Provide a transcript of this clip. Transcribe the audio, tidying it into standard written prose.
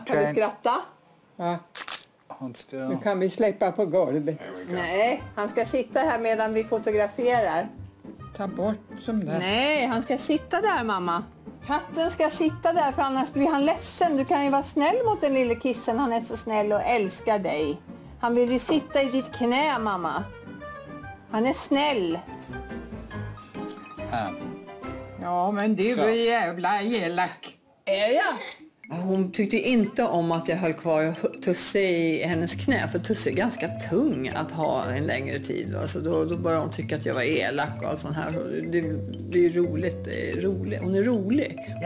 Kan du skratta? Ja. Hold still. Nu kan vi släppa på golvet. Nej, han ska sitta här medan vi fotograferar. Ta bort som där. Nej, han ska sitta där, mamma. Katten ska sitta där, för annars blir han ledsen. Du kan ju vara snäll mot den lille kissen. Han är så snäll och älskar dig. Han vill ju sitta i ditt knä, mamma. Han är snäll. Ja, men du Så. är jävla elak. Är jag? Hon tyckte inte om att jag höll kvar Tusse i hennes knä, för Tusse är ganska tung att ha en längre tid. Alltså då började hon tycka att jag var elak och allt sånt här. Det är roligt, hon är rolig.